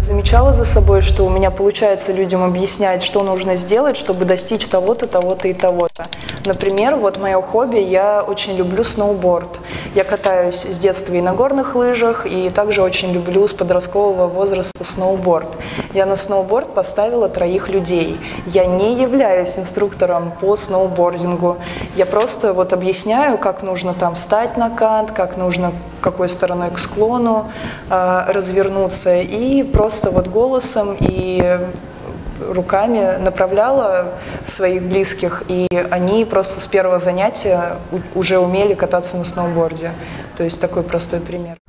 Замечала за собой, что у меня получается людям объяснять, что нужно сделать, чтобы достичь того-то, того-то и того-то. Например, вот мое хобби, я очень люблю сноуборд. Я катаюсь с детства и на горных лыжах, и также очень люблю с подросткового возраста сноуборд. Я на сноуборд поставила 3 людей. Я не являюсь инструктором по сноубордингу. Я просто вот объясняю, как нужно там встать на кант, как нужно какой стороной к склону развернуться, и просто вот голосом и руками направляла своих близких, и они просто с первого занятия уже умели кататься на сноуборде. То есть такой простой пример.